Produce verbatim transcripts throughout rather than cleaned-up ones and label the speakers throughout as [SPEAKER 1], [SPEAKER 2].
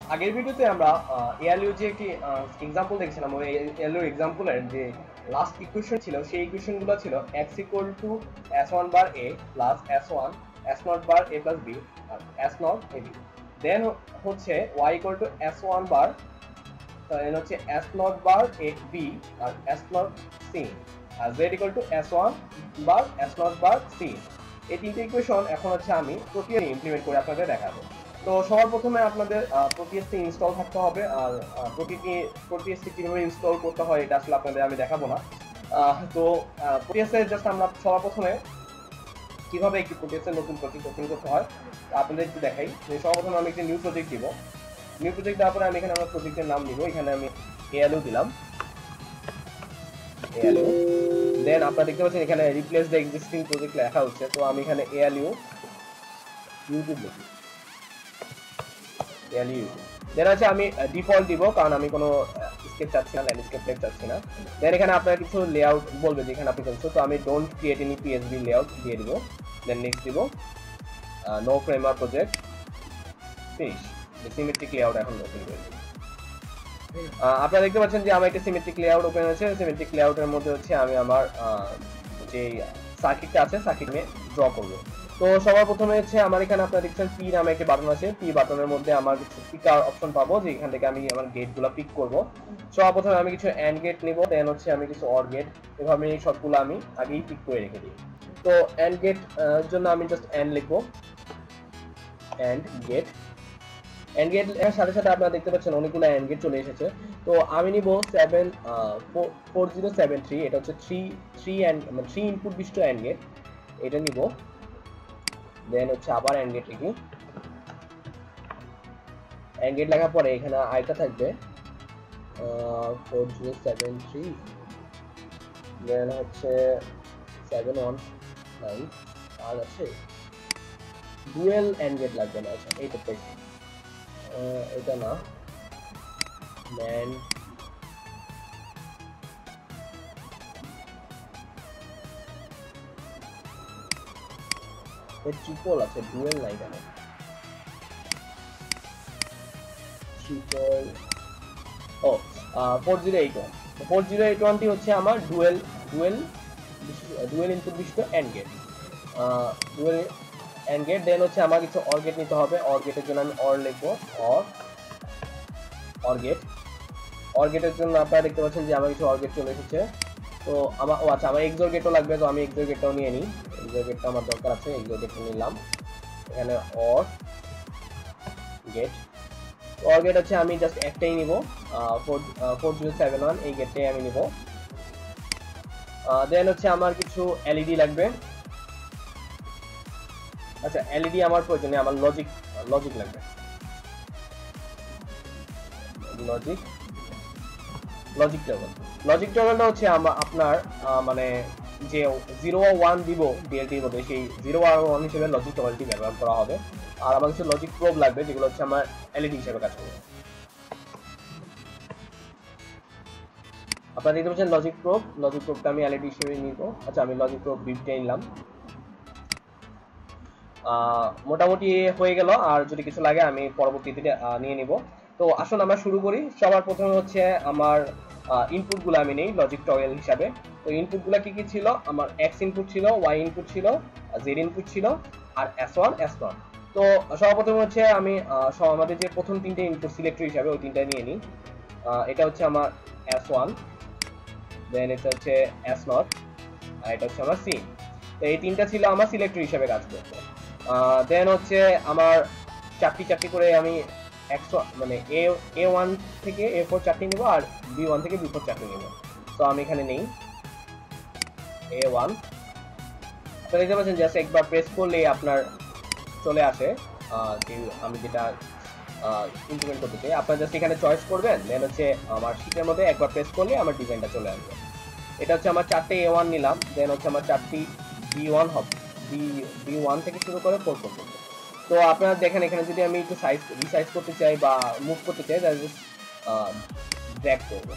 [SPEAKER 1] আগের ভিডিওতে আমরা এআলইউ যে একটি এক্সাম্পল দেখছিলাম, ওই এআলইউ এক্সাম্পলের যে লাস্ট ইকুয়েশন ছিল সেই ইকুয়েশনগুলো ছিল x equal to S one bar A plus S one S not bar A plus B আর S not A B. Then হচ্ছে y equal to S one bar then হচ্ছে S not bar A B আর S not C আর z equal to S one bar S not bar C. এই তিনটে equation এখন হচ্ছে আমি Proteus implement করে আপনাদের দেখাবো। তো সবার প্রথমে আপনাদের প্রোটিয়াসটি ইনস্টল থাকতে হবে, আর প্রতিটি প্রোটিয়াসটি কিভাবে ইনস্টল করতে হয় এটা আসলে আপনাদের আমি দেখাবো না। তো প্রোটিয়াসে জাস্ট আমরা সবার প্রথমে কিভাবে একটি প্রোটিয়াসের নতুন প্রজেক্ট ওপেন করতে হয় আপনাদের একটু দেখাই। সবার প্রথমে আমি একটি নিউ প্রজেক্ট দিব। নিউ প্রজেক্ট দেওয়ার পরে আমি এখানে আমার প্রজেক্টের নাম দিব, এখানে আমি এএলইউ দিলাম এএলইউ। দেন আপনারা দেখতে পাচ্ছেন এখানে রিপ্লেস দ্য এক্সিস্টিং প্রজেক্ট লেখা হচ্ছে, তো আমি এখানে এএলইউ ইউটিউব লিখি এএলইউ। দেন আছে আমি ডিফল্ট দিব কারণ আমি কোনো স্কেচ চাচ্ছি না, ল্যান্ডস্কেপ টাইপ চাচ্ছি না। দেন এখানে আপনারা কিছু লেআউট বলবে যেখানে আপনি করছেন, তো আমি don't create any PSB layout দিয়ে দিব। দেন নেক্সট দিব no framer project finish. Symmetric layout এখন ওপেন করে দিই। আপনারা দেখতে পাচ্ছেন যে আমার একটা সিমেট্রিক লেআউট ওপেন হয়েছে। সিমেট্রিক লেআউটের মধ্যে হচ্ছে আমি আমার যে সার্কিটটা আছে সার্কিট নিয়ে ড্র করব। তো সবার প্রথমে হচ্ছে আমার এখানে আপনারা দেখছেন পি নামে একটা বাটন আছে। পি বাটনের মধ্যে আমার কিছু পিকার অপশন পাবো, যে এখান থেকে আমি আমার গেটগুলো পিক করব। সবার প্রথমে আমি কিছু অ্যান্ড গেট নিব, দেন হচ্ছে আমি কিছু অর গেট, এভাবে এই সবগুলো আমি আগেই পিক করে রেখে দিই। তো অ্যান্ড গেট জন্য আমি জাস্ট অ্যান্ড লিখবো, অ্যান্ড গেট। অ্যান্ড গেট এর সাথে সাথে আপনারা দেখতে পাচ্ছেন অনেকগুলো অ্যান্ড গেট চলে এসেছে। তো আমি নিব seven four zero seven three, এটা হচ্ছে থ্রি থ্রি অ্যান্ড মানে থ্রি ইনপুট বিশিষ্ট অ্যান্ড গেট, এটা নিব। দেন হচ্ছে আবার অ্যান্ড গেট লিখি। অ্যান্ড গেট লেখার পরে এখানে আইটা থাকবে four zero seven three, then হচ্ছে সেভেন ওয়ান নাইন, আর আছে ডুয়েল অ্যান্ড গেট লাগবে না। আচ্ছা এইটা পেয়েছি, এটা না ম্যান ট্রিপল আছে, ডুয়েল নাই কেন? ট্রিপল ও four zero eight one. Four zero eight ওয়ানটি হচ্ছে আমার ডুয়েল ডুয়েল ডুয়েল ইনপুট বিশিষ্ট and gate, dual and gate. Then হচ্ছে আমার কিছু অর গেট নিতে হবে। অর গেটের জন্য আমি অর লিখবো, অর অর গেট। অর গেটের জন্য আপনারা দেখতে পাচ্ছেন যে আমার কিছু অর গেট চলে এসেছে। তো আমার ও আচ্ছা আমার এক্সর গেটও লাগবে, তো আমি এক্সর গেটটাও নিয়ে নিই। এক্সর গেটটা আমার দরকার আছে, এক্সর গেটটা নিলাম। এখানে অর গেট, অর গেট হচ্ছে আমি জাস্ট একটাই নিব, ফোর জিরো সেভেন ওয়ান, এই গেটটাই আমি নিব। দেন হচ্ছে আমার কিছু এলইডি লাগবে। আচ্ছা এলইডি আমার প্রয়োজনে আমার লজিক লজিক লাগবে, লজিক লজিক টেবল। লজিক টেবলটা হচ্ছে আপনার মানে যে জিরো ওয়ান দিব ডিএলটির মধ্যে, সেই জিরো ওয়ান হিসেবে লজিক টেবলটি ব্যবহার করা হবে। আর আমার কিছু লজিক প্রোব লাগবে যেগুলো হচ্ছে আমার এলইডি হিসেবে কাজ করবে। আপনারা দেখতে পাচ্ছেন লজিক প্রোব, লজিক প্রোবটা আমি এলইডি হিসেবে নিব। আচ্ছা আমি লজিক প্রোব বিটটা নিলাম। মোটামুটি হয়ে গেল, আর যদি কিছু লাগে আমি পরবর্তীতে নিয়ে নিব। তো আসুন আমরা শুরু করি। সবার প্রথমে হচ্ছে আমার ইনপুটগুলো আমি নেই লজিক টগল হিসাবে। তো ইনপুটগুলো কি কি ছিল? আমার এক্স ইনপুট ছিল, ওয়াই ইনপুট ছিল, জেড ইনপুট ছিল, আর এস ওয়ান এস নট। তো সর্বপ্রথমে হচ্ছে আমি আমাদের যে প্রথম তিনটে ইনপুট সিলেক্টর হিসাবে ওই তিনটা নিয়ে নিই। এটা হচ্ছে আমার এস ওয়ান, দেন এটা হচ্ছে এস নট, আর এটা হচ্ছে আমার সি। তো এই তিনটা ছিল আমার সিলেক্টর হিসাবে কাজ করতো। দেন হচ্ছে আমার চারটি চারটি করে আমি একশো মানে এ এ ওয়ান থেকে এ ফোর চারটি নেবো, আর বি ওয়ান থেকে বি ফোর চারটি নেবো। তো আমি এখানে নেই এ ওয়ান। আপনারা দেখতে পাচ্ছেন জাস্ট একবার প্রেস করলে আপনার চলে আসে যে আমি যেটা ইমপ্লিমেন্ট করতে চাই। আপনারা জাস্ট এখানে চয়েস করবেন, দেন হচ্ছে আমার শীটের মধ্যে একবার প্রেস করলে আমার ডিজাইনটা চলে আসবে। এটা হচ্ছে আমার চারটে এ ওয়ান নিলাম, দেন হচ্ছে আমার চারটি বি ওয়ান হবে, বি বি ওয়ান থেকে শুরু করে ফোর পর্যন্ত। তো আপনারা দেখেন এখানে যদি আমি একটু সাইজ রিসাইজ করতে চাই বা মুভ করতে চাই তাহলে জাস্ট ড্র্যাগ করব।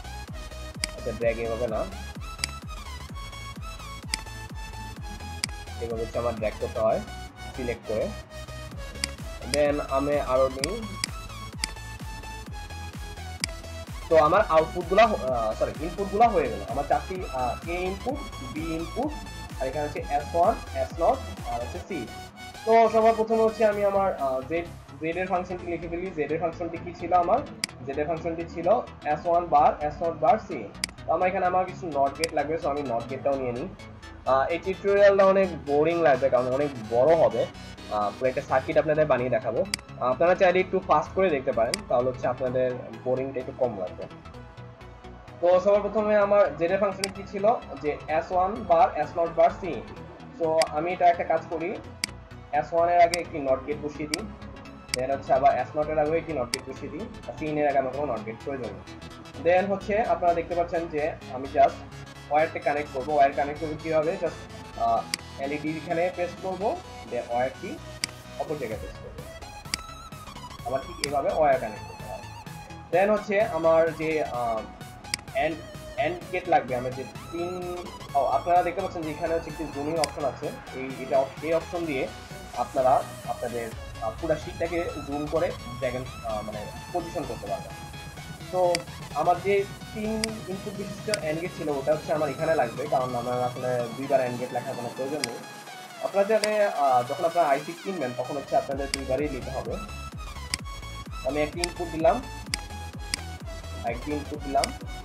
[SPEAKER 1] আচ্ছা ড্র্যাগ এভাবে না, এভাবে হচ্ছে আমার ড্র্যাগ করতে হয় সিলেক্ট করে। দেন আমি আরো নিই। তো আমার আউটপুটগুলো সরি ইনপুটগুলো হয়ে গেল। আমার চারটি এ ইনপুট, বি ইনপুট, আর এখানে হচ্ছে এস ওয়ান, এস নট আর হচ্ছে সি। তো সবার প্রথমে হচ্ছে আমি আমার জেড জেড এর ফাংশনটি লিখে ফেলি। জেড এর ফাংশনটি কি ছিল আমার? জেড এর ফাংশনটি ছিল S one bar, S not bar, C. তো আমার এখানে আমার কিছু নট গেট লাগবে, সো আমি নট গেটটাও নিয়ে নিই। এই টিউটোরিয়ালটা অনেক বোরিং লাগবে কারণ অনেক বড় হবে, পুরো একটা সার্কিট আপনাদের বানিয়ে দেখাবো। আপনারা চাইলে একটু ফাস্ট করে দেখতে পারেন, তাহলে হচ্ছে আপনাদের বোরিংটা একটু কম লাগবে। তো সবার প্রথমে আমার জেড এর ফাংশন কি ছিল? যে S one bar, S not bar, C. So আমি এটা একটা কাজ করি, এস ওয়ান এর আগে একটি নট গেট বসিয়ে দিই, দেন হচ্ছে আবার এস নট এর আগে একটি নট গেট বসিয়ে দিই, আর সি এর আগে আমার কোনো নট গেট প্রয়োজন নেই। দেন হচ্ছে আপনারা দেখতে পাচ্ছেন যে আমি জাস্ট ওয়্যারটা কানেক্ট করবো। ওয়্যার কানেক্ট করবো কীভাবে? জাস্ট এলইডি এখানে প্রেস করবো, দেন ওয়্যারটি অপর জায়গায় প্রেস করবো। আবার ঠিক এইভাবে ওয়্যার কানেক্ট করতে হয়। দেন হচ্ছে আমার যে এন্ড এন্ড গেট লাগবে, আমার যে তিন ও আপনারা দেখতে পাচ্ছেন যে এখানে হচ্ছে একটি জুমিং অপশন আছে। এই এটা এই অপশন দিয়ে আপনারা আপনাদের পুরো শীটটাকে জুম করে ড্র্যাগ মানে পজিশন করতে পারবেন। তো আমার যে তিন ইনপুট বিশিষ্ট এন্ড গেট ছিল ওটা হচ্ছে আমার এখানে লাগবে, কারণ আমার আসলে দুইবার এন্ড গেট লেখার কোনো প্রয়োজন নেই। আপনারা জানে যখন আপনারা আইসি কিনবেন তখন হচ্ছে আপনাদের দুইবারই নিতে হবে। আমি একটি ইনপুট দিলাম, একটি ইনপুট দিলাম,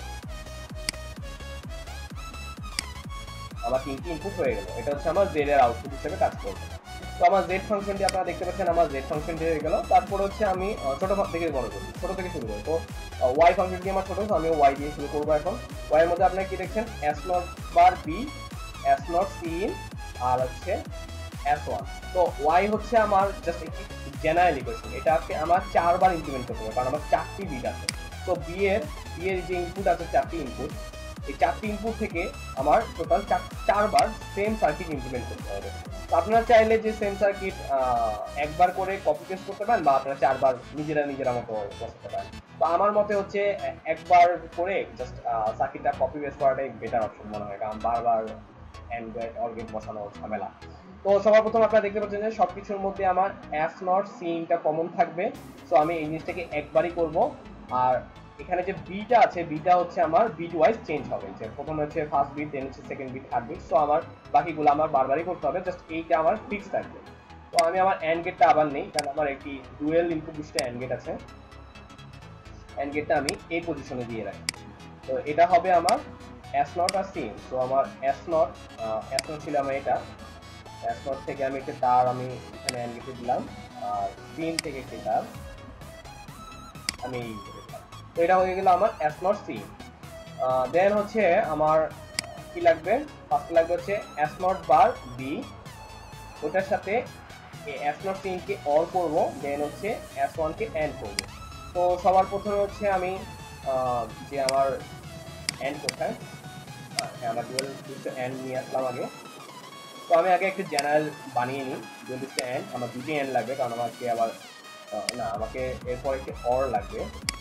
[SPEAKER 1] আমার তিনটি ইনপুট হয়ে গেল। এটা হচ্ছে আমার জেড এর আউটপুট হিসেবে কাজ করবে। তো আমার জেড ফাংশনটি আপনারা দেখতে পাচ্ছেন, আমার জেড ফাংশনটি হয়ে গেল। তারপর হচ্ছে আমি ছোট থেকে বড় করি, ছোট থেকে শুরু করি। তো ওয়াই ফাংশনটি আমার ছোট, তো আমি ওয়াই দিয়ে শুরু করবো এখন। ওয়াই এর মধ্যে আপনারা কি দেখছেন? S not bar B, S not C in, আর হচ্ছে এস ওয়ান। তো ওয়াই হচ্ছে আমার জাস্ট একটি জেনারেল ইকুয়েশন, এটাকে আমার চারবার ইমপ্লিমেন্ট করতে হবে কারণ আমার চারটি বিট আছে। তো বি এর বি এর যে ইনপুট আছে চারটি ইনপুট, এই চারটি ইনপুট থেকে আমার টোটাল চারবার সেম সার্কিট ইমপ্লিমেন্ট করতে হবে। তো আপনারা চাইলে যে সেম সার্কিট একবার করে কপি পেস্ট করতে পারেন, বা আপনারা চারবার নিজেরা নিজেরা মতো বসাতে পারেন। তো আমার মতে হচ্ছে একবার করে জাস্ট সার্কিটটা কপি পেস্ট করাটাই বেটার অপশন মনে হয়, কারণ বারবার এন্ড গেট অর গেট বসানো ঝামেলা। তো সবার প্রথম আপনারা দেখতে পাচ্ছেন যে সবকিছুর মধ্যে আমার এস নট সি ইনটা কমন থাকবে। সো আমি এই জিনিসটাকে একবারই করব। আর এখানে যে বিটা আছে, বিটা হচ্ছে আমার বিট ওয়াইজ চেঞ্জ হবে, যে প্রথমে হচ্ছে ফার্স্ট বিট, দেন হচ্ছে second bit, third bit. So আমার বাকিগুলো আমার বারবারই করতে হবে, জাস্ট এইটা আমার ফিক্স থাকবে। তো আমি আমার এন্ড গেটটা আবার নেই, কারণ আমার একটি ডুয়েল ইনপুট বিশিষ্ট এন্ড গেট আছে। এন্ড গেটটা আমি এই পজিশনে দিয়ে রাখি। তো এটা হবে আমার এস নট আর সি। সো আমার এস নট এস নট ছিল আমার এটা, এস নট থেকে আমি একটা তার আমি এখানে এন্ড গেটে দিলাম, আর তিন থেকে একটি তার আমি তো এটা হয়ে গেল আমার এস নট সি। দেন হচ্ছে আমার কি লাগবে? ফার্স্ট লাগবে হচ্ছে এস নট বার বি, ওটার সাথে এস নট সি কে অর করবো, দেন হচ্ছে এস ওয়ান কে এন্ড করবো। তো সবার প্রথমে হচ্ছে আমি যে আমার এন্ড কোথায়, আমার ডুয়াল এন্ড নিয়ে আসলাম আগে। তো আমি আগে একটা জেনারেল বানিয়ে নিই ডুয়াল এন্ড। আমার দুটি এন্ড লাগবে, কারণ আমাকে আবার না আমাকে এরপর একটি অর লাগবে।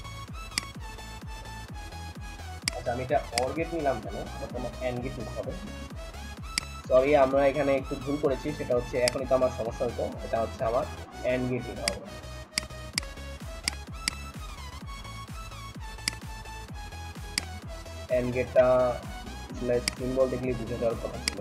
[SPEAKER 1] আচ্ছা, আমি এটা অর গেট নিলাম কেন? আমার এন্ড গেট নিতে হবে। সরি, আমরা এখানে একটু ভুল করেছি, সেটা হচ্ছে এখনই তো আমার সমস্যা হতো, এটা হচ্ছে আমার এন্ড গেট নিতে হবে। এন্ড গেটটা সিম্বল দেখলে বুঝে যাওয়ার কথা ছিল।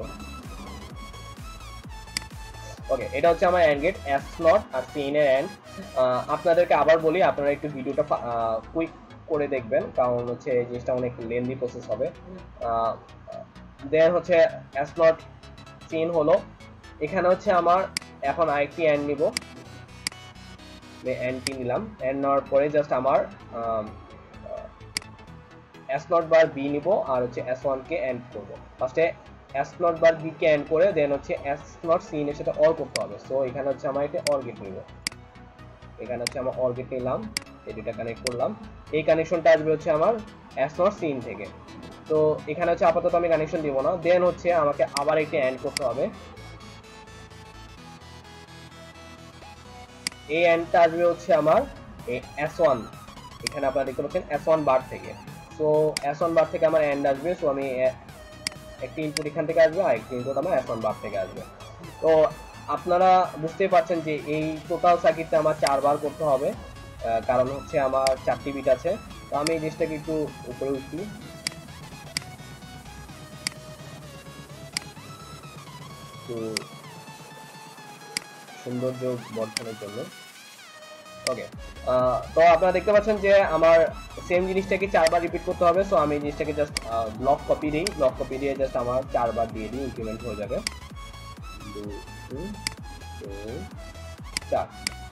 [SPEAKER 1] ওকে, এটা হচ্ছে আমার এন্ড গেট, এস নট আর সি এর এন্ড। আপনাদেরকে আবার বলি, আপনারা একটু ভিডিওটা কুইক করে দেখবেন, কারণ হচ্ছে এই জিনিসটা অনেক লেন্দি প্রসেস হবে। দেন হচ্ছে এস নট সিন হলো, এখানে হচ্ছে আমার এখন আরেকটি এন্ড নিব, এন্ডটি নিলাম। এন্ড নেওয়ার পরে জাস্ট আমার এস নট বার বি নিব, আর হচ্ছে এস ওয়ান কে এন্ড করব। ফার্স্টে এস নট বার বি কে এন্ড করে দেন হচ্ছে এস নট সিন এর সাথে অর করতে হবে। সো এখানে হচ্ছে আমার এটা অর গেট নিব, এখানে হচ্ছে আমার অর গেট নিলাম, এই দুটো কানেক্ট করলাম। এই কানেকশনটা আসবে হচ্ছে আমার এস নট সিন থেকে। তো এখানে হচ্ছে আপাতত আমি কানেকশন দিব না। দেন হচ্ছে আমাকে আবার একটি এন্ড করতে হবে, এই এন্ডটা আসবে হচ্ছে আমার এই এস ওয়ান, এখানে আপনারা দেখতে পাচ্ছেন এস ওয়ান বার থেকে। সো এস ওয়ান বার থেকে আমার এন্ড আসবে। সো আমি একটি ইনপুট এখান থেকে আসবে, আর একটি ইনপুট আমার এস ওয়ান বার থেকে আসবে। তো আপনারা বুঝতেই পারছেন যে এই টোটাল সার্কিটটা আমার চারবার করতে হবে, কারণ হচ্ছে আমার চারটি বিট আছে। তো আমি এই জিনিসটাকে একটু উপরে উঠি, একটু সৌন্দর্য বর্ধনের জন্য। ওকে, তো আপনারা দেখতে পাচ্ছেন যে আমার সেম জিনিসটাকে চারবার রিপিট করতে হবে। সো আমি এই জিনিসটাকে জাস্ট ব্লক কপি দিই, ব্লক কপি দিয়ে জাস্ট আমার চারবার দিয়ে দিই, ইনক্রিমেন্ট হয়ে যাবে দুই তিন চার।